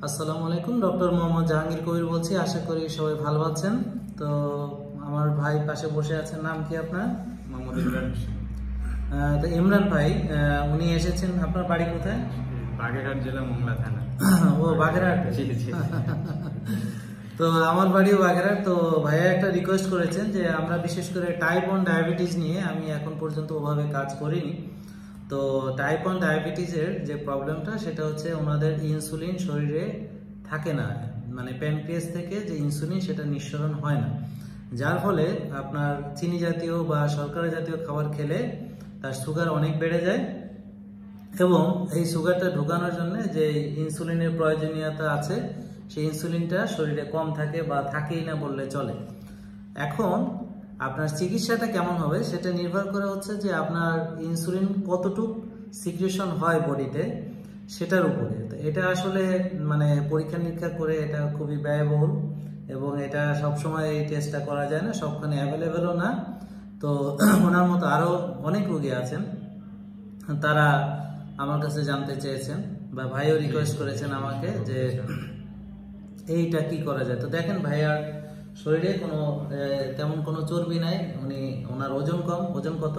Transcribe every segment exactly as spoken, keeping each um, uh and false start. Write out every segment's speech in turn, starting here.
আসসালামু আলাইকুম, ডক্টর মোহাম্মদ জাহাঙ্গীর কবির বলছি। আশা করি সবাই ভালো আছেন। তো আমার ভাই পাশে বসে আছেন, নাম কি আপনার? মোহাম্মদ ইমরান হোসেন। তো ইমরান ভাই, উনি এসেছেন, আপনার বাড়ি কোথায়? বাগেরহাট জেলা মোংলা থানা। ও বাগেরহাট। জি জি। তো আমার বাড়িও বাগেরহাট। তো ভাইয়া একটা রিকোয়েস্ট করেছেন যে আমরা বিশেষ করে টাইপ ওয়ান ডায়াবেটিস নিয়ে আমি এখন পর্যন্ত ওভাবে কাজ করিনি। তো টাইপ ওয়ান ডায়াবেটিসের যে প্রবলেমটা সেটা হচ্ছে ওনাদের ইনসুলিন শরীরে থাকে না, মানে প্যানক্রিয়াস থেকে যে ইনসুলিন সেটা নিঃসরণ হয় না, যার ফলে আপনার চিনি জাতীয় বা শর্করা জাতীয় খাবার খেলে তার সুগার অনেক বেড়ে যায় এবং এই সুগারটা ঢোকানোর জন্য যে ইনসুলিনের প্রয়োজনীয়তা আছে সেই ইনসুলিনটা শরীরে কম থাকে বা থাকেই না বললে চলে। এখন আপনার চিকিৎসাটা কেমন হবে সেটা নির্ভর করে হচ্ছে যে আপনার ইনসুলিন কতটুক সিক্রেশন হয় বডিতে সেটার উপরে। তো এটা আসলে মানে পরীক্ষা নিরীক্ষা করে এটা খুবই ব্যয়বহুল এবং এটা সবসময় এই টেস্টটা করা যায় না, সবখানে অ্যাভেলেবেলও না। তো ওনার মতো আরও অনেক রোগী আছেন, তারা আমার কাছে জানতে চেয়েছেন বা ভাইও রিকোয়েস্ট করেছেন আমাকে যে এইটা কি করা যায়। তো দেখেন ভাইয়ার শরীরে কোনো তেমন কোনো চর্বি নাই, উনি ওনার ওজন কম, ওজন কত?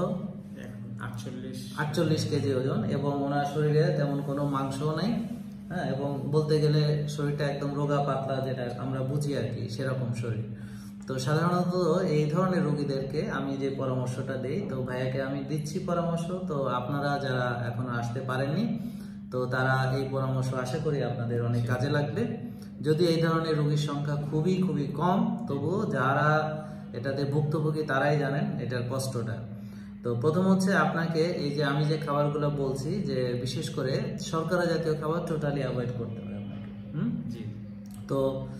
আটচল্লিশ আটচল্লিশ কেজি ওজন, এবং ওনার শরীরে তেমন কোনো মাংসও নাই, হ্যাঁ, এবং বলতে গেলে শরীরটা একদম রোগা পাতলা যেটা আমরা বুঝি আর কি, সেরকম শরীর। তো সাধারণত এই ধরনের রোগীদেরকে আমি যে পরামর্শটা দিই, তো ভাইয়াকে আমি দিচ্ছি পরামর্শ। তো আপনারা যারা এখনো আসতে পারেননি তো তারা এই পরামর্শ আশা করি আপনাদের অনেক কাজে লাগবে। যদি এই ধরনের রোগীর সংখ্যা খুবই খুবই কম, তবুও যারা এটাতে ভুক্তভোগী তারাই জানেন এটার কষ্টটা। তো প্রথম হচ্ছে আপনাকে এই যে আমি যে খাবারগুলো বলছি, যে বিশেষ করে শর্করা জাতীয় খাবার টোটালি অ্যাভয়েড করতে হবে আপনাকে। হুম জি। তো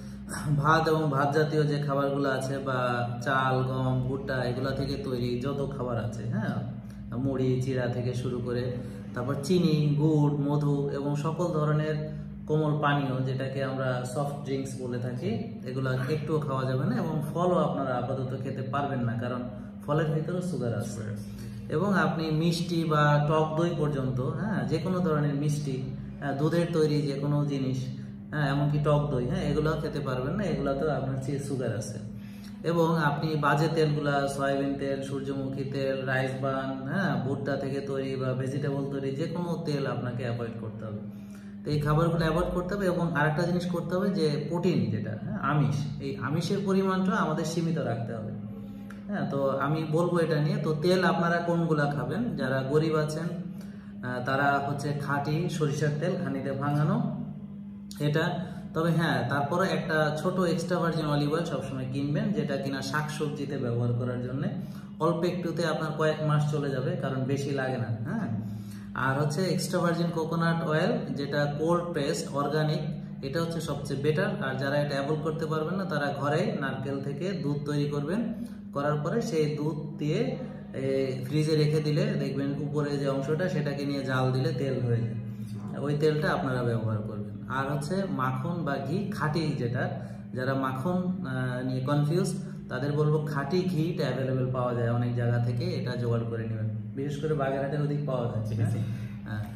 ভাত এবং ভাত জাতীয় যে খাবারগুলো আছে বা চাল, গম, ভুট্টা এগুলা থেকে তৈরি যত খাবার আছে, হ্যাঁ, মুড়ি, চিড়া থেকে শুরু করে তারপর চিনি, গুড়, মধু এবং সকল ধরনের কোমল পানীয় যেটাকে আমরা সফট ড্রিঙ্কস বলে থাকি, এগুলা একটুও খাওয়া যাবে না। এবং ফলও আপনারা আপাতত খেতে পারবেন না, কারণ ফলের ভিতরে সুগার আছে। এবং আপনি মিষ্টি বা টক দই পর্যন্ত, হ্যাঁ, যে কোনো ধরনের মিষ্টি, দুধের তৈরি যে কোনো জিনিস, হ্যাঁ, এমনকি টক দই, হ্যাঁ, এগুলাও খেতে পারবেন না, এগুলাতেও আপনার চেয়ে সুগার আছে। এবং আপনি বাজে তেলগুলা, সয়াবিন তেল, সূর্যমুখী তেল, রাইস ব্রান, হ্যাঁ, ভুট্টা থেকে তৈরি বা ভেজিটেবল তৈরি যে কোনো তেল আপনাকে অ্যাভয়েড করতে হবে। তো এই খাবারগুলো অ্যাভয়েড করতে হবে। এবং আরেকটা জিনিস করতে হবে যে প্রোটিন যেটা, হ্যাঁ, আমিষ, এই আমিষের পরিমাণটা আমাদের সীমিত রাখতে হবে। হ্যাঁ, তো আমি বলবো এটা নিয়ে। তো তেল আপনারা কোনগুলা খাবেন? যারা গরিব আছেন তারা হচ্ছে খাঁটি সরিষার তেল, খানিতে ভাঙানো এটা। তবে হ্যাঁ, তারপরে একটা ছোট এক্সট্রা ভার্জিন অলিভ অয়েল সবসময় কিনবেন, যেটা কিনা শাকসবজিতে ব্যবহার করার জন্য। অল্প একটুতে আপনার কয়েক মাস চলে যাবে, কারণ বেশি লাগে না। হ্যাঁ, আর হচ্ছে এক্সট্রা ভার্জিন কোকোনাট অয়েল, যেটা কোল্ড প্রেসড অর্গানিক, এটা হচ্ছে সবচেয়ে বেটার। আর যারা এটা অ্যাভয়েড করতে পারবেন না তারা ঘরে নারকেল থেকে দুধ তৈরি করবেন, করার পরে সেই দুধ দিয়ে ফ্রিজে রেখে দিলে দেখবেন উপরে যে অংশটা সেটাকে নিয়ে জাল দিলে তেল হয়ে যায়, ওই তেলটা আপনারা ব্যবহার করবেন। আর হচ্ছে মাখন বা ঘি, খাঁটি যেটা, যারা মাখন নিয়ে কনফিউজ তাদের বলবো খাঁটি ঘিটা অ্যাভেলেবেল পাওয়া যায় অনেক জায়গা থেকে, এটা জোগাড় করে নেবেন, বিশেষ করে বাগেরহাটের ওদিক পাওয়া যাচ্ছে। হ্যাঁ,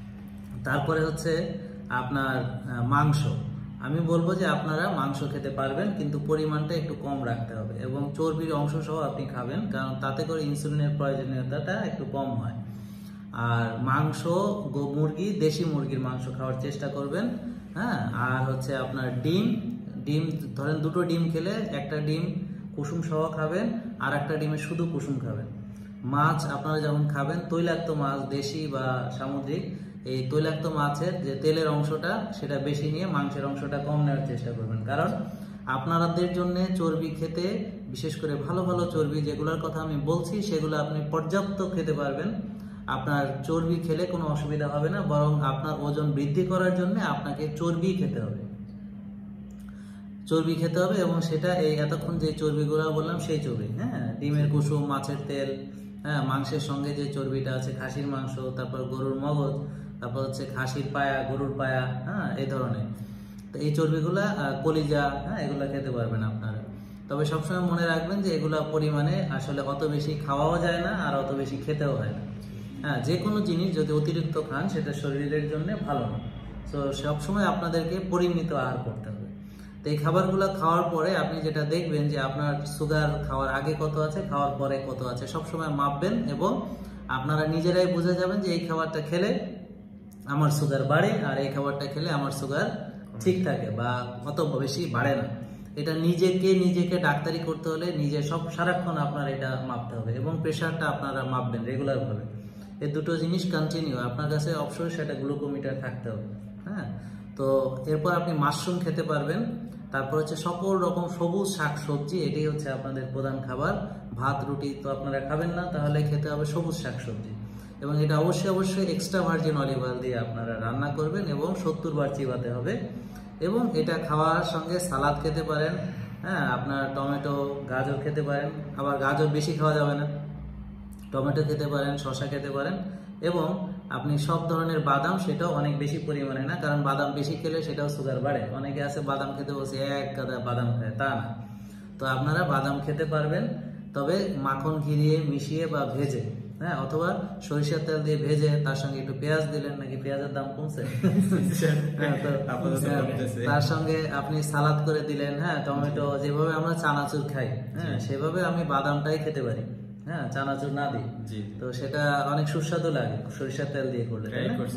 তারপরে হচ্ছে আপনার মাংস, আমি বলবো যে আপনারা মাংস খেতে পারবেন, কিন্তু পরিমাণটা একটু কম রাখতে হবে। এবং চর্বির অংশ সহ আপনি খাবেন, কারণ তাতে করে ইনসুলিনের প্রয়োজনীয়তাটা একটু কম হয়। আর মাংস, মুরগি, দেশি মুরগির মাংস খাওয়ার চেষ্টা করবেন। হ্যাঁ, আর হচ্ছে আপনার ডিম, ডিম ধরেন দুটো ডিম খেলে একটা ডিম কুসুম সহ খাবেন, আর একটা ডিমে শুধু কুসুম খাবেন। মাছ আপনারা যেমন খাবেন, তৈলাক্ত মাছ, দেশি বা সামুদ্রিক, এই তৈলাক্ত মাছের যে তেলের অংশটা সেটা বেশি নিয়ে মাংসের অংশটা কম নেওয়ার চেষ্টা করবেন। কারণ আপনাদের জন্য চর্বি খেতে, বিশেষ করে ভালো ভালো চর্বি যেগুলোর কথা আমি বলছি সেগুলো আপনি পর্যাপ্ত খেতে পারবেন। আপনার চর্বি খেলে কোনো অসুবিধা হবে না, বরং আপনার ওজন বৃদ্ধি করার জন্য আপনাকে চর্বি খেতে হবে, চর্বি খেতে হবে। এবং সেটা এই এতক্ষণ যে চর্বিগুলো বললাম সেই চর্বি, হ্যাঁ, ডিমের কুসুম, মাছের তেল, হ্যাঁ, মাংসের সঙ্গে যে চর্বিটা আছে, খাসির মাংস, তারপর গরুর মগজ, তারপর হচ্ছে খাসির পায়া, গরুর পায়া, হ্যাঁ, এই ধরনের। তো এই চর্বিগুলা, কলিজা, হ্যাঁ, এগুলা খেতে পারবেন আপনারা। তবে সবসময় মনে রাখবেন যে এগুলা পরিমাণে আসলে অত বেশি খাওয়াও যায় না আর অত বেশি খেতেও হয় না। হ্যাঁ, যে কোনো জিনিস যদি অতিরিক্ত খান সেটা শরীরের জন্য ভালো না। তো সবসময় আপনাদেরকে পরিমিত আহার করতে হবে। তো এই খাবারগুলো খাওয়ার পরে আপনি যেটা দেখবেন যে আপনার সুগার খাওয়ার আগে কত আছে, খাওয়ার পরে কত আছে, সবসময় মাপবেন এবং আপনারা নিজেরাই বুঝে যাবেন যে এই খাবারটা খেলে আমার সুগার বাড়ে আর এই খাবারটা খেলে আমার সুগার ঠিক থাকে বা অত বেশি বাড়ে না। এটা নিজেকে নিজেকে ডাক্তারি করতে হলে নিজে সব সারাক্ষণ আপনার এটা মাপতে হবে এবং প্রেশারটা আপনারা মাপবেন রেগুলার ভাবে। এই দুটো জিনিস কন্টিনিউ আপনার কাছে অবশ্যই সেটা গ্লুকোমিটার থাকতে হবে। হ্যাঁ, তো এরপর আপনি মাশরুম খেতে পারবেন। তারপর হচ্ছে সকল রকম সবুজ শাকসবজি, এটাই হচ্ছে আপনাদের প্রধান খাবার। ভাত রুটি তো আপনারা খাবেন না, তাহলে খেতে হবে সবুজ শাকসবজি এবং এটা অবশ্যই অবশ্যই এক্সট্রা ভার্জিন অলিভ অয়েল দিয়ে আপনারা রান্না করবেন এবং সত্তর বার চিবাতে হবে। এবং এটা খাওয়ার সঙ্গে সালাদ খেতে পারেন। হ্যাঁ, আপনার টমেটো গাজর খেতে পারেন, আবার গাজর বেশি খাওয়া যাবে না, টমেটো খেতে পারেন, শসা খেতে পারেন এবং আপনি সব ধরনের বাদাম, সেটাও অনেক বেশি পরিমাণে না, কারণ বাদাম বেশি খেলে সেটাও সুগার বাড়ে। অনেকে আছে বাদাম খেতে বসে এক গাদা বাদাম খায়, তা না। তো আপনারা বাদাম খেতে পারবেন, তবে মাখন ঘি দিয়ে মিশিয়ে বা ভেজে, হ্যাঁ, অথবা সরিষার তেল দিয়ে ভেজে তার সঙ্গে একটু পেঁয়াজ দিলেন, নাকি পেঁয়াজের দাম কমছে, তার সঙ্গে আপনি সালাদ করে দিলেন। হ্যাঁ, টমেটো যেভাবে আমরা চানাচুর খাই, হ্যাঁ, সেভাবে আমি বাদামটাই খেতে পারি। হ্যাঁ, চানাচুর না দিই, তো সেটা অনেক সুস্বাদু লাগে সরিষার তেল দিয়ে করলে।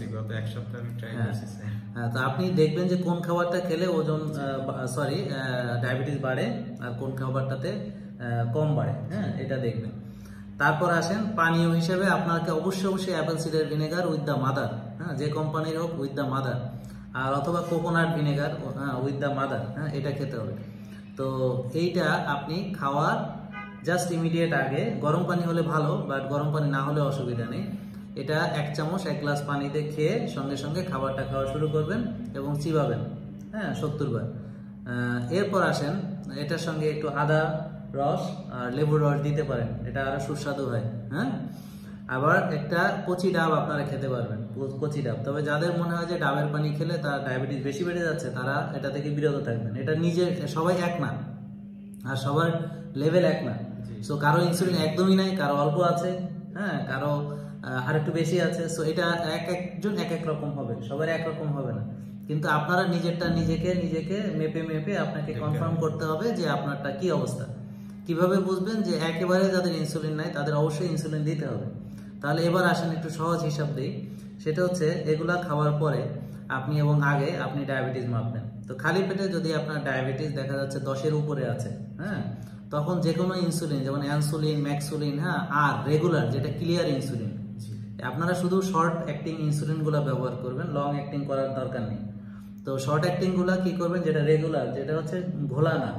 হ্যাঁ, তো আপনি দেখবেন যে কোন খাবারটা খেলে ওজন সরি ডায়াবেটিস বাড়ে আর কোন খাবারটাতে কম বাড়ে। হ্যাঁ, এটা দেখবেন। তারপর আসেন পানীয় হিসেবে আপনাকে অবশ্যই অবশ্যই apple cider vinegar with the mother, হ্যাঁ, যে কোম্পানির হোক উইথ দ্য মাদার, আর অথবা কোকোনাট ভিনেগার, হ্যাঁ, উইথ দ্য মাদার, হ্যাঁ, এটা খেতে হবে। তো এইটা আপনি খাওয়ার জাস্ট ইমিডিয়েট আগে, গরম পানি হলে ভালো, বাট গরম পানি না হলে অসুবিধা নেই। এটা এক চামচ এক গ্লাস পানিতে খেয়ে সঙ্গে সঙ্গে খাবারটা খাওয়া শুরু করবেন এবং চিবাবেন, হ্যাঁ, সত্তর বার। এরপর আসেন এটার সঙ্গে একটু আদা রস আর লেবুর রস দিতে পারেন, এটা আরো সুস্বাদু হয়। হ্যাঁ, আবার একটা কচি ডাব আপনারা খেতে পারবেন, কচি ডাব। তবে যাদের মনে হয় যে ডাবের পানি খেলে তার ডায়াবেটিস বেশি বেড়ে যাচ্ছে, তারা এটা থেকে বিরত থাকবেন। এটা নিজে সবাই এক না আর সবার লেভেল এক না। সো কারো ইনসুলিন একদমই নাই, কারো অল্প আছে, হ্যাঁ, কারো আর একটু বেশি আছে। সো এটা এক একজন এক এক রকম হবে, সবার এক রকম হবে না। কিন্তু আপনারা নিজেরটা নিজেকে নিজেকে মেপে মেপে আপনাকে কনফার্ম করতে হবে যে আপনারটা কি অবস্থা। কিভাবে বুঝবেন যে একেবারে যাদের ইনসুলিন নাই তাদের অবশ্যই ইনসুলিন দিতে হবে। তাহলে এবার আসেন একটু সহজ হিসাব দিই, সেটা হচ্ছে এগুলা খাওয়ার পরে আপনি এবং আগে আপনি ডায়াবেটিস মাপবেন। তো খালি পেটে যদি আপনার ডায়াবেটিস দেখা যাচ্ছে দশের উপরে আছে, হ্যাঁ, তখন যে কোনো ইনসুলিন, যেমন অ্যানসুলিন, ম্যাক্সুলিন, হ্যাঁ, আর রেগুলার যেটা ক্লিয়ার ইনসুলিন, আপনারা শুধু শর্ট অ্যাক্টিং ইনসুলিন গুলা ব্যবহার করবেন, লং অ্যাক্টিং করার দরকার নেই। তো শর্ট অ্যাক্টিং গুলা কি করবেন, যেটা রেগুলার, যেটা হচ্ছে ঘোলা না,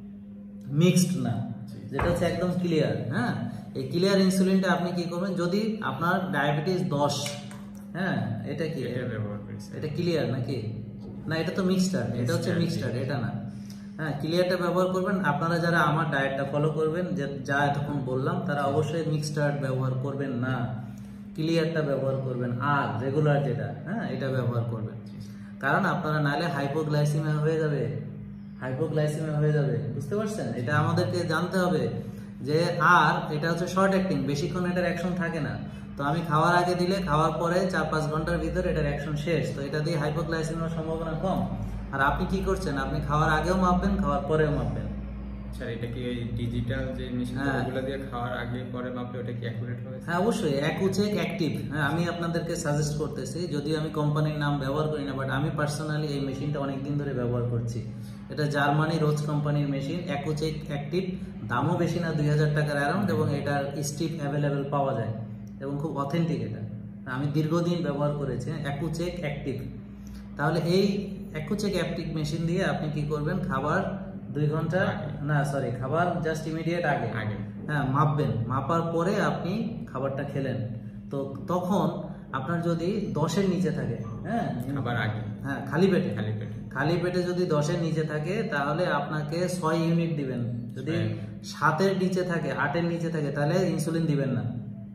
মিক্সড না, যেটা হচ্ছে একদম ক্লিয়ার। হ্যাঁ, এই ক্লিয়ার ইনসুলিনটা আপনি কি করবেন, যদি আপনার ডায়াবেটিস দশ, হ্যাঁ, এটা কি এটা ক্লিয়ার নাকি না, এটা তো মিক্সটার, এটা হচ্ছে মিক্সটার, এটা না। হ্যাঁ, ক্লিয়ারটা ব্যবহার করবেন। আপনারা যারা আমার ডায়েটটা ফলো করবেন, যে যা এতক্ষণ বললাম, তারা অবশ্যই মিক্সটার ব্যবহার করবেন না, ক্লিয়ারটা ব্যবহার করবেন, আর রেগুলার যেটা, হ্যাঁ, এটা ব্যবহার করবেন। কারণ আপনারা নাহলে হাইপোগ্লাইসিমিয়া হয়ে যাবে, হাইপোগ্লাইসিমিয়া হয়ে যাবে, বুঝতে পারছেন? এটা আমাদেরকে জানতে হবে যে, আর এটা হচ্ছে শর্ট অ্যাক্টিং, বেশিক্ষণ এটার অ্যাকশন থাকে না। তো আমি খাওয়ার আগে দিলে খাওয়ার পরে চার পাঁচ ঘন্টার ভিতরে এটার অ্যাকশন শেষ, তো এটা দিয়ে হাইপোগ্লাইসিমিয়ার সম্ভাবনা কম। আর আপনি কি করছেন, আপনি খাওয়ার আগেও মাপবেন, খাওয়ার পরেও মাপবেন। স্যার, এটা কি ওই ডিজিটাল যে মেশিনগুলো দিয়ে খাওয়ার আগে পরে মাপলে ওটা কি অ্যাকুরেট হবে? হ্যাঁ, অবশ্যই অ্যাকুচেক অ্যাক্টিভ। হ্যাঁ, আমি আপনাদেরকে সাজেস্ট করতেছি, যদিও আমি কোম্পানির নাম ব্যবহার করি না, বাট আমি পার্সোনালি এই মেশিনটা অনেকদিন ধরে ব্যবহার করছি। এটা জার্মানি রোজ কোম্পানির মেশিন, অ্যাকুচেক অ্যাক্টিভ। দামও বেশি না, দুই হাজার টাকার অ্যারাউন্ড, এবং এটার স্টিপ অ্যাভেলেবেল পাওয়া যায় এবং খুব অথেন্টিক। এটা আমি দীর্ঘদিন ব্যবহার করেছি, অ্যাকুচেক অ্যাক্টিভ। তাহলে এই অ্যাকুচেক অ্যাক্টিভ মেশিন দিয়ে আপনি কি করবেন, খাবার দুই ঘন্টা না সরি খাবার জাস্ট ইমিডিয়েট আগে আগে হ্যাঁ মাপবেন। মাপার পরে আপনি খাবারটা খেলেন, তো তখন আপনার যদি দশের নিচে থাকে, হ্যাঁ খাবার আগে, হ্যাঁ খালি পেটে খালি পেটে খালি পেটে যদি দশের নিচে থাকে, তাহলে আপনাকে ছয় ইউনিট দিবেন। যদি সাতের নিচে থাকে, আটের নিচে থাকে, তাহলে ইনসুলিন দিবেন না।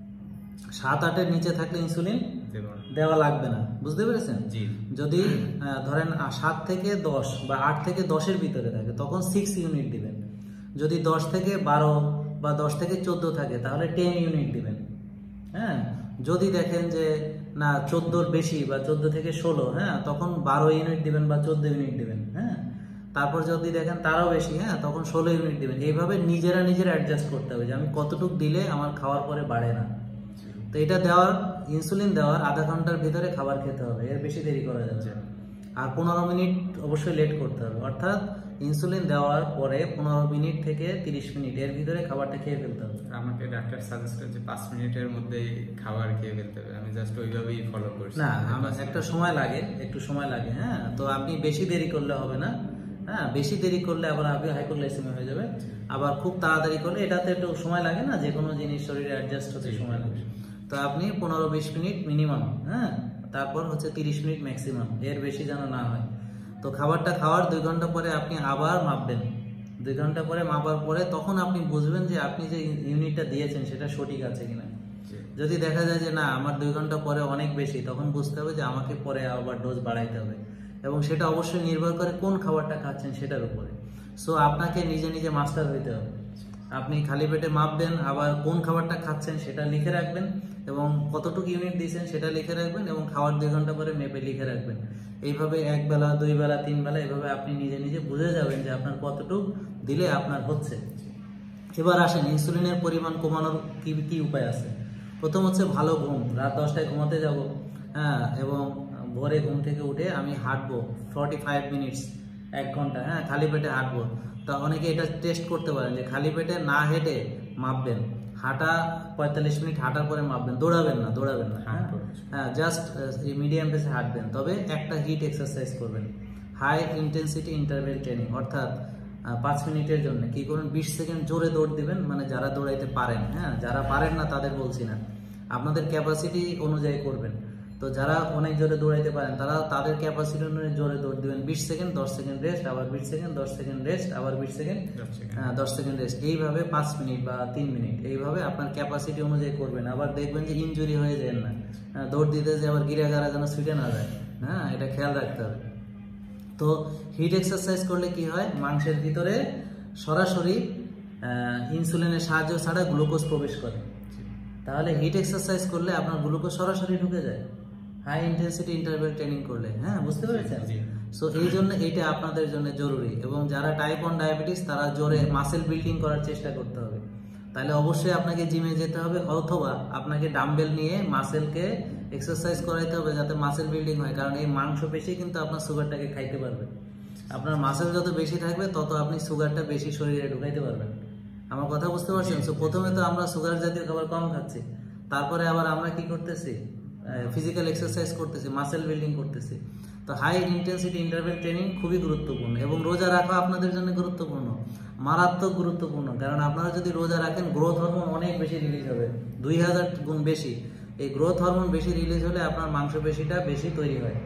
সাত আটের নিচে থাকলে ইনসুলিন দেওয়া লাগবে না, বুঝতে পেরেছেন? যদি ধরেন সাত থেকে দশ বা আট থেকে দশের ভিতরে থাকে, তখন সিক্স ইউনিট দিবেন। যদি দশ থেকে বারো বা দশ থেকে চোদ্দ থাকে, তাহলে টেন ইউনিট দিবেন। হ্যাঁ, যদি দেখেন যে না চোদ্দোর বেশি বা চোদ্দ থেকে ষোলো, হ্যাঁ তখন বারো ইউনিট দিবেন বা চোদ্দ ইউনিট দিবেন, হ্যাঁ তারপর যদি দেখেন তারও বেশি, হ্যাঁ তখন ষোলো ইউনিট দিবেন। এইভাবে নিজেরা নিজেরা অ্যাডজাস্ট করতে হবে যে আমি কতটুকু দিলে আমার খাওয়ার পরে বাড়ে না। তো এটা দেওয়ার, ইনসুলিন দেওয়ার আধা ঘন্টার ভিতরে খাবার খেতে হবে, এর বেশি দেরি করা যাচ্ছে। আর পনেরো মিনিট অবশ্যই লেট করতে হবে, অর্থাৎ ইনসুলিন দেওয়ার পরে পনেরো মিনিট থেকে তিরিশ মিনিট এর ভিতরে খাবারটা খেয়ে ফেলতে হবে। আমাকে ডাক্তার সাজেস্ট করেছে পাঁচ মিনিটের মধ্যেই খাবার খেয়ে ফেলতে হবে, আমি জাস্ট ওইভাবেই ফলো করছি। না আমার একটা সময় লাগে, একটু সময় লাগে, হ্যাঁ তো আপনি বেশি দেরি করলে হবে না, হ্যাঁ বেশি দেরি করলে আবার আপনি হাইপোগ্লাইসেমিয়া হয়ে যাবে। আবার খুব তাড়াতাড়ি করলে এটাতে একটু সময় লাগে না, যে কোনো জিনিস শরীরে অ্যাডজাস্ট হতে সময় লাগে। তো আপনি পনেরো বিশ মিনিট মিনিমাম, হ্যাঁ তারপর হচ্ছে তিরিশ মিনিট ম্যাক্সিমাম, এর বেশি যেন না হয়। তো খাবারটা খাওয়ার দুই ঘন্টা পরে আপনি আবার মাপবেন, দুই ঘন্টা পরে মাপার পরে তখন আপনি বুঝবেন যে আপনি যে ইউনিটটা দিয়েছেন সেটা সঠিক আছে কিনা। যদি দেখা যায় যে না আমার দুই ঘন্টা পরে অনেক বেশি, তখন বুঝতে হবে যে আমাকে পরে আবার ডোজ বাড়াইতে হবে, এবং সেটা অবশ্যই নির্ভর করে কোন খাবারটা খাচ্ছেন সেটার উপরে। সো আপনাকে নিজে নিজে মাস্টার হইতে হবে। আপনি খালি পেটে মাপবেন, আবার কোন খাবারটা খাচ্ছেন সেটা লিখে রাখবেন, এবং কতটুকু ইউনিট দিয়েছেন সেটা লিখে রাখবেন, এবং খাওয়ার দুই ঘন্টা পরে মেপে লিখে রাখবেন। এইভাবে এক বেলা, দুই বেলা, তিন বেলা, এইভাবে আপনি নিজে নিজে বুঝে যাবেন যে আপনার কতটুকু দিলে আপনার হচ্ছে। এবার আসেন ইনসুলিনের পরিমাণ কমানোর কি কি উপায় আছে। প্রথম হচ্ছে ভালো ঘুম, রাত দশটায় ঘুমাতে যাব, হ্যাঁ এবং ভোরে ঘুম থেকে উঠে আমি হাঁটবো ফর্টি ফাইভ মিনিটস, এক ঘন্টা, হ্যাঁ খালি পেটে হাঁটবো। তা অনেকে এটা টেস্ট করতে পারেন যে খালি পেটে না হেঁটে মাপবেন, হাঁটা পঁয়তাল্লিশ মিনিট হাঁটার পরে মাপবেন, দৌড়াবেন না, দৌড়াবেন না, হ্যাঁ জাস্ট মিডিয়াম পেসে হাঁটবেন। তবে একটা হিট এক্সারসাইজ করবেন, হাই ইন্টেন্সিটি ইন্টারভেল ট্রেনিং, অর্থাৎ পাঁচ মিনিটের জন্য কি করবেন, বিশ সেকেন্ড জোরে দৌড় দিবেন, মানে যারা দৌড়াইতে পারেন, হ্যাঁ যারা পারেন না তাদের বলছি না, আপনাদের ক্যাপাসিটি অনুযায়ী করবেন। তো যারা অনেক জোরে দৌড়াইতে পারেন তারা তাদের ক্যাপাসিটি অনুযায়ী জোরে দৌড় দিবেন, বিশ সেকেন্ড, দশ সেকেন্ড রেস্ট, আবার বিশ সেকেন্ড, দশ সেকেন্ড রেস্ট, আবার বিশ সেকেন্ড, হ্যাঁ দশ সেকেন্ড রেস্ট, এইভাবে পাঁচ মিনিট বা তিন মিনিট এইভাবে আপনার ক্যাপাসিটি অনুযায়ী করবেন। আবার দেখবেন যে ইনজুরি হয়ে যায় না, দৌড় দিতে যে আবার গিরাগারা যেন ছুটে না যায়, হ্যাঁ এটা খেয়াল রাখতে হবে। তো হিট এক্সারসাইজ করলে কি হয়, মাংসের ভিতরে সরাসরি ইনসুলিনের সাহায্য ছাড়া গ্লুকোজ প্রবেশ করে। তাহলে হিট এক্সারসাইজ করলে আপনার গ্লুকোজ সরাসরি ঢুকে যায় হাই ইন্টেন্সিটি ইন্টারভেল ট্রেনিং করলে, হ্যাঁ বুঝতে পেরেছেন। সো এই জন্য এইটা আপনাদের জন্য জরুরি, এবং যারা টাইপ ওয়ান ডায়াবেটিস তারা জোরে মাসেল বিল্ডিং করার চেষ্টা করতে হবে। তাহলে অবশ্যই আপনাকে জিমে যেতে হবে, অথবা আপনাকে ডাম্বেল নিয়ে মাসেলকে এক্সারসাইজ করাইতে হবে যাতে মাসেল বিল্ডিং হয়, কারণ এই মাংসপেশি কিন্তু আপনার সুগারটাকে খাইতে পারবে। আপনার মাসেল যত বেশি থাকবে তত আপনি সুগারটা বেশি শরীরে ঢুকাইতে পারবেন। আমার কথা বুঝতে পারছেন? সো প্রথমে তো আমরা সুগার জাতীয় খাবার কম খাচ্ছি, তারপরে আবার আমরা কি করতেছি, ফিজিক্যাল এক্সারসাইজ করতেছি, মাসেল বিল্ডিং করতেছি। তো হাই ইন্টেন্সিটি ইন্টারভেল ট্রেনিং খুবই গুরুত্বপূর্ণ, এবং রোজা রাখা আপনাদের জন্য গুরুত্বপূর্ণ, মারাত্মক গুরুত্বপূর্ণ। কারণ আপনারা যদি রোজা রাখেন গ্রোথ হরমোন অনেক বেশি রিলিজ হবে, দুই হাজার গুণ বেশি। এই গ্রোথ হরমোন বেশি রিলিজ হলে আপনার মাংসপেশিটা বেশি তৈরি হয়,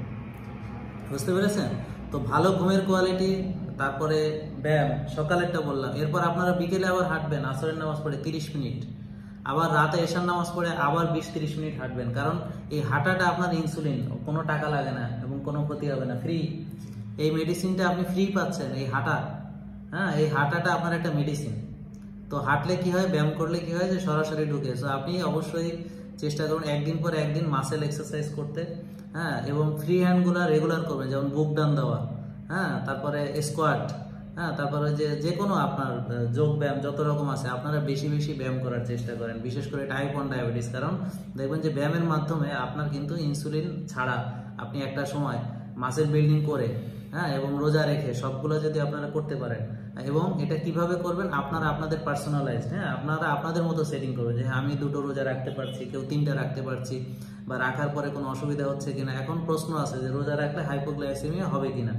বুঝতে পেরেছেন? তো ভালো ঘুমের কোয়ালিটি, তারপরে ব্যায়াম, সকালেরটা বললাম, এরপর আপনারা বিকেলে আবার হাঁটবেন, আসরের নামাজ পড়ে তিরিশ মিনিট, আবার রাতে এশার নামাজ পড়ে আবার বিশ তিরিশ মিনিট হাঁটবেন। কারণ এই হাঁটাটা আপনার ইনসুলিন, কোনো টাকা লাগে না এবং কোনো ক্ষতি হবে না, ফ্রি। এই মেডিসিনটা আপনি ফ্রি পাচ্ছেন, এই হাঁটা, হ্যাঁ এই হাঁটাটা আপনার একটা মেডিসিন। তো হাঁটলে কি হয়, ব্যায়াম করলে কি হয় যে সরাসরি ঢুকে। সো আপনি অবশ্যই চেষ্টা করুন একদিন পর একদিন মাসেল এক্সারসাইজ করতে, হ্যাঁ এবং ফ্রি হ্যান্ডগুলো রেগুলার করবেন, যেমন বুক ডাউন দেওয়া, হ্যাঁ তারপরে স্কোয়াট, হ্যাঁ তারপরে যে যে কোনো আপনার যোগ ব্যায়াম যত রকম আছে আপনারা বেশি বেশি ব্যায়াম করার চেষ্টা করেন, বিশেষ করে টাইপ ওয়ান ডায়াবেটিস। কারণ দেখবেন যে ব্যায়ামের মাধ্যমে আপনার কিন্তু ইনসুলিন ছাড়া আপনি একটা সময় মাসেল বিল্ডিং করে, হ্যাঁ এবং রোজা রেখে সবগুলো যদি আপনারা করতে পারেন, এবং এটা কিভাবে করবেন আপনারা আপনাদের পার্সোনালাইজ, হ্যাঁ আপনারা আপনাদের মতো সেটিং করবেন যে আমি দুটো রোজা রাখতে পারছি, কেউ তিনটা রাখতে পারছি, বা রাখার পরে কোনো অসুবিধা হচ্ছে কিনা। এখন প্রশ্ন আছে যে রোজা রাখলে হাইপোগ্লাইসেমিয়া হবে কিনা।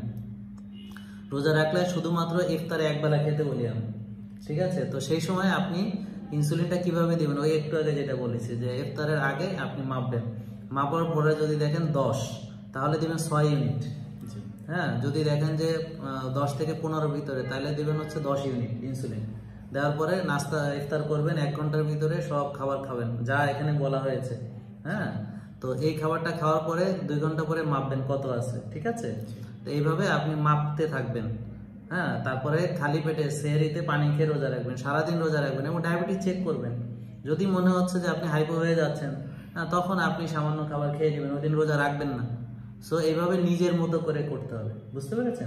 রোজা রাখলে শুধুমাত্র ইফতারে একবেলা খেতে বলি আমি, ঠিক আছে? তো সেই সময় আপনি ইনসুলিনটা কিভাবে দিবেন, ওই একটু আগে যেটা বলেছি যে ইফতারের আগে আপনি মাপবেন, মাপার পরে যদি দেখেন দশ, তাহলে দিবেন ছয় ইউনিট, হ্যাঁ যদি দেখেন যে দশ থেকে পনেরোর ভিতরে, তাহলে দিবেন হচ্ছে দশ ইউনিট ইনসুলিন। দেওয়ার পরে নাস্তা ইফতার করবেন, এক ঘন্টার ভিতরে সব খাবার খাবেন যা এখানে বলা হয়েছে, হ্যাঁ তো এই খাবারটা খাওয়ার পরে দুই ঘন্টা পরে মাপবেন কত আছে, ঠিক আছে? তো এইভাবে আপনি মাপতে থাকবেন, হ্যাঁ তারপরে খালি পেটে সেহরিতে পানি খেয়ে রোজা রাখবেন, সারাদিন রোজা রাখবেন, এবং ডায়াবেটিস চেক করবেন। যদি মনে হচ্ছে যে আপনি হাইপো হয়ে যাচ্ছেন, তখন আপনি সামান্য খাবার খেয়ে নেবেন, ওই দিন রোজা রাখবেন না। সো এইভাবে নিজের মতো করে করতে হবে, বুঝতে পেরেছেন?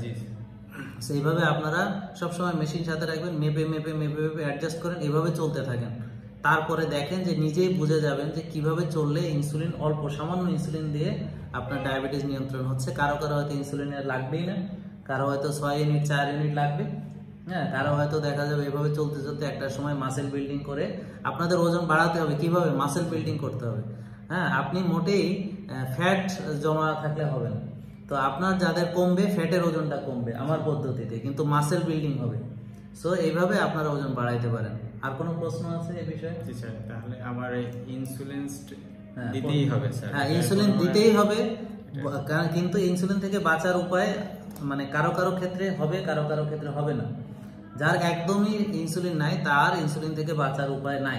সেইভাবে আপনারা সবসময় মেশিন সাথে রাখবেন, মেপে মেপে মেপে মেপে অ্যাডজাস্ট করেন, এভাবে চলতে থাকেন। তারপরে দেখেন যে নিজেই বুঝে যাবেন যে কিভাবে চললে ইনসুলিন অল্প সামান্য ইনসুলিন দিয়ে আপনার ডায়াবেটিস নিয়ন্ত্রণ হচ্ছে। কারো কারো হয়তো ইনসুলিনের লাগবেই না, কারো হয়তো ছয় ইউনিট চার ইউনিট লাগবে, হ্যাঁ, কারো হয়তো দেখা যাবে এভাবে চলতে চলতে একটা সময় মাসেল বিল্ডিং করে আপনাদের ওজন বাড়াতে হবে। কিভাবে? মাসেল বিল্ডিং করতে হবে। হ্যাঁ, আপনি মোটেই ফ্যাট জমা থাকলে হবে না। তো আপনার যাদের কমবে, ফ্যাটের ওজনটা কমবে আমার পদ্ধতিতে, কিন্তু মাসেল বিল্ডিং হবে। সো এইভাবে আপনারা ওজন বাড়াইতে পারেন। আর কোনো প্রশ্ন আছে এই বিষয়ে? জি স্যার, তাহলে আমার ইনসুলিন দিতেই হবে স্যার? হ্যাঁ, ইনসুলিন দিতেই হবে, কিন্তু ইনসুলিন থেকে বাঁচার উপায় মানে কারো কারো ক্ষেত্রে হবে, কারো কারো ক্ষেত্রে হবে না। যার একদমই ইনসুলিন নাই তার ইনসুলিন থেকে বাঁচার উপায় নাই,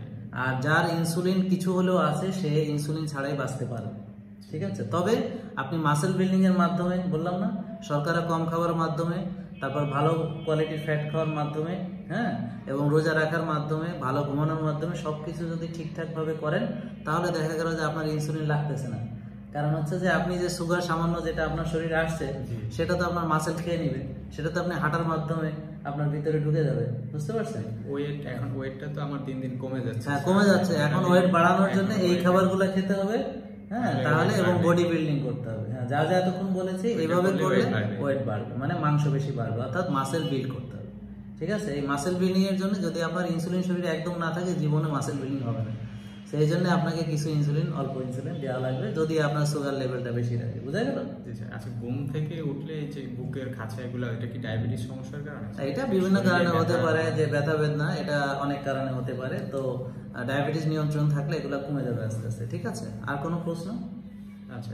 আর যার ইনসুলিন কিছু হলেও আছে সে ইনসুলিন ছাড়াই বাঁচতে পারে। ঠিক আছে, তবে আপনি মাসেল বিল্ডিং এর মাধ্যমে, বললাম না, শর্করা কম খাওয়ার মাধ্যমে, তারপর ভালো কোয়ালিটির ফ্যাট খাওয়ার মাধ্যমে, হ্যাঁ, এবং রোজা রাখার মাধ্যমে, ভালো ঘুমানোর মাধ্যমে সবকিছু যদি ঠিকঠাক ভাবে করেন, তাহলে দেখা গেল যে আপনার ইনসুলিন লাগতেছে না। কারণ হচ্ছে যে আপনি যে সুগার সামান্য যেটা আপনার শরীরে আসছে সেটা তো আপনার মাসেল খেয়ে নিবে, সেটা তো আপনি হাঁটার মাধ্যমে আপনার ভিতরে ঢুকে যাবে, বুঝতে পারছেন? ওয়েট এখন ওয়েটটা তো আমার দিন দিন কমে যাচ্ছে। হ্যাঁ, কমে যাচ্ছে। এখন ওয়েট বাড়ানোর জন্য এই খাবারগুলো খেতে হবে, হ্যাঁ, তাহলে, এবং বডি বিল্ডিং করতে হবে। হ্যাঁ, যা যা এতক্ষণ বলেছি এইভাবে করলে ওয়েট বাড়বে, মানে মাংস বেশি বাড়বে, অর্থাৎ মাসেল বিল্ড করতে হবে। ঠিক আছে, এই মাসেল বিল্ডিং এর জন্য যদি আপনার ইনসুলিন শরীরে একদম না থাকে, জীবনে মাসেল বিল্ডিং হবে না। সেই জন্য আপনাকে কিছু ইনসুলিন, অল্প ইনসুলিন দেওয়া লাগবে যদি আপনার সুগার লেভেলটা বেশি থাকে। বুঝা গেল? আচ্ছা, ঘুম থেকে উঠলে যে বুকের খাঁচা এগুলো, এটা কি ডায়াবেটিস সমস্যার কারণে? এটা বিভিন্ন কারণে হতে পারে, যে ব্যথা বেদনা, এটা অনেক কারণে হতে পারে। তো ডায়াবেটিস নিয়ন্ত্রণ থাকলে এগুলো কমে যাবে আস্তে আস্তে। ঠিক আছে, আর কোনো প্রশ্ন? আচ্ছা,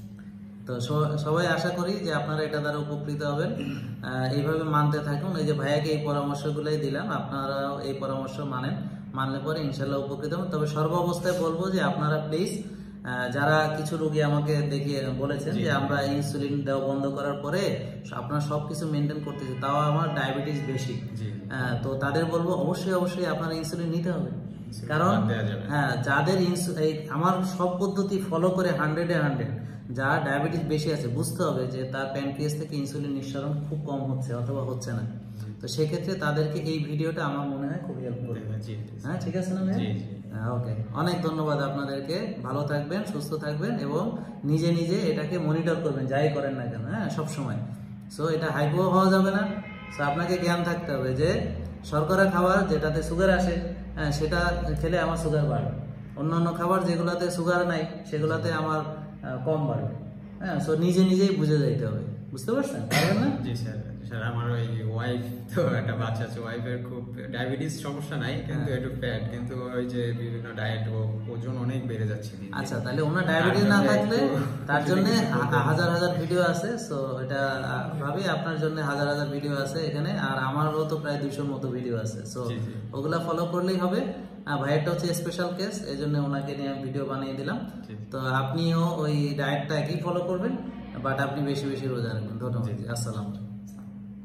তো সবাই আশা করি যে আপনারা এটা দ্বারা উপকৃত হবেন, এইভাবে মানতে থাকুন। এই যে ভাইয়াকে এই পরামর্শগুলোই দিলাম, আপনারাও এই পরামর্শ মানেন, মানলে পরে ইনশাল্লাহ উপকৃত হবেন। তবে সর্বাবস্থায় বলবো যে আপনারা প্লিজ, যারা কিছু রোগী আমাকে দেখিয়ে বলেছেন যে আমরা ইনসুলিন দেওয়া বন্ধ করার পরে আপনারা সবকিছু মেনটেন করতেছি, তাও আমার ডায়াবেটিস বেশি, তো তাদের বলবো অবশ্যই অবশ্যই আপনারা ইনসুলিন নিতে হবে। কারণ হ্যাঁ, যাদের আমার সব পদ্ধতি ফলো করে হান্ড্রেডে হান্ড্রেড, যার ডায়াবেটিস বেশি আছে, বুঝতে হবে যে তার প্যানক্রিয়াস থেকে ইনসুলিন নিঃসরণ খুব কম হচ্ছে অথবা হচ্ছে না। তো সেক্ষেত্রে তাদেরকে এই ভিডিওটা আমার মনে হয় খুব হেল্প করবে। হ্যাঁ, ঠিক আছে না ভাই? হ্যাঁ, ওকে, অনেক ধন্যবাদ আপনাদেরকে। ভালো থাকবেন, সুস্থ থাকবেন, এবং নিজে নিজে এটাকে মনিটর করবেন, যাই করেন না কেন, হ্যাঁ, সবসময়। সো এটা হাইপো হওয়া যাবে না। সো আপনাকে জ্ঞান থাকতে হবে যে শর্করা খাবার যেটাতে সুগার আসে, হ্যাঁ, সেটা খেলে আমার সুগার বাড়বে, অন্যান্য খাবার যেগুলোতে সুগার নাই সেগুলোতে আমার কম বাড়বে। হ্যাঁ, সো নিজে নিজেই বুঝে যাইতে হবে, বুঝতে পারছেন? পারবেন না? জি স্যার। স্যার, আমার ওই ওয়াইফ তো একটা বাচ্চা আছে, ওয়াইফের খুব ডায়াবেটিস সমস্যা নাই, কিন্তু একটু ফ্যাট, কিন্তু ওই যে বিভিন্ন ডায়েট, ওজন অনেক বেড়ে যাচ্ছে। আচ্ছা, তাহলে ওনার ডায়াবেটিস না থাকলে তার জন্য হাজার হাজার ভিডিও আছে। সো এটা ভাবি আপনার জন্য হাজার হাজার ভিডিও আছে এখানে, আর আমারও তো প্রায় দুইশোর মতো ভিডিও আছে। সো ওগুলা ফলো করলেই হবে। ভাইয়েরটা হচ্ছে স্পেশাল কেস, এই জন্য ওনাকে নিয়ে ভিডিও বানিয়ে দিলাম। তো আপনিও ওই ডায়েটটা একই ফলো করবেন, বাট আপনি বেশি বেশি রোজা রাখবেন। ধন্যবাদ, আসসালাম।